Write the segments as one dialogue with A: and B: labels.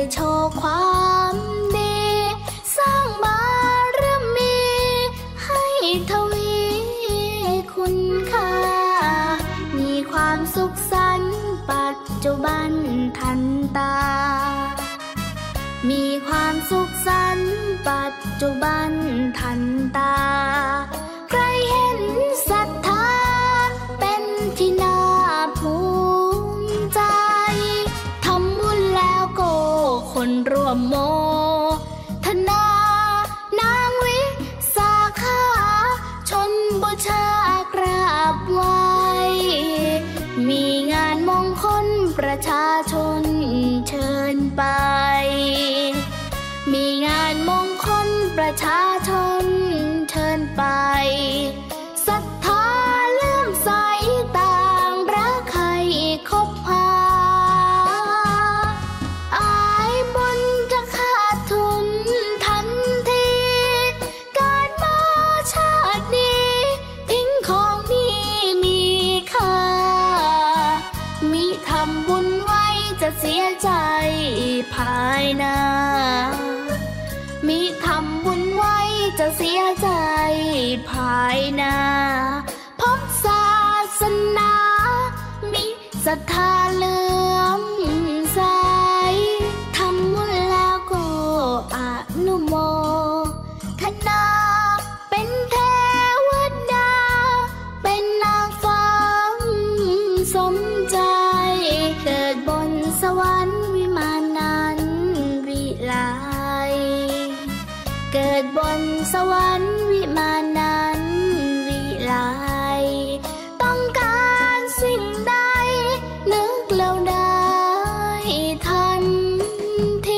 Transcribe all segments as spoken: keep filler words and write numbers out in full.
A: โชว์ความดีสร้างบารมีให้ทวีคุณค่ามีความสุขสันต์ปัจจุบันทันตามีความสุขสันต์ปัจจุบันทันตาใครเห็นศรัทธาเป็นที่น่าภูมิใจทำบุญแล้วก็คนร่วมโมทนานางวิสาขาชนบูชากราบไหว้มีงานมงคลประชาชนเชิญไปมีงานมงคลประชาชนเชิญไปศรัทธาเลื่อมใสต่างรักใครคบหาอายบุญจะขาดทุนทันทีการมาชาตินี้ทิ้งของมีมีค่ามิทำบุญไว้จะเสียใจภายหน้ามิทำบุญไว้จะเสียใจภายหน้าพบศาสนามิศรัทธาเลื่อมใสทำบุญแล้วก็อนุโมทนาเป็นเทวดาเป็นนางฟ้าสมใจเกิดบนสวรรค์วิมานนั้นวิไลเกิดบนสวรรค์วิมานนั้นวิไลต้องการสิ่งใดนึกแล้วได้ทันที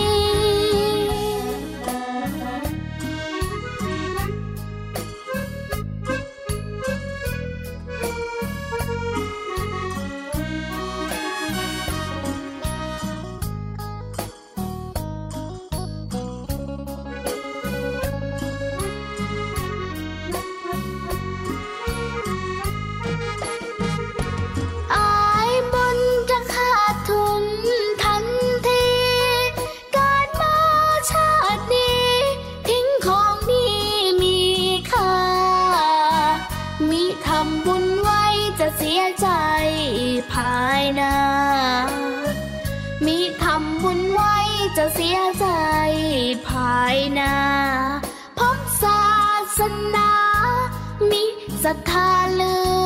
A: เสียใจภายหน้ามิทำบุญไว้จะเสียใจภายหน้าพบศาสนามิศรัทธาเลื่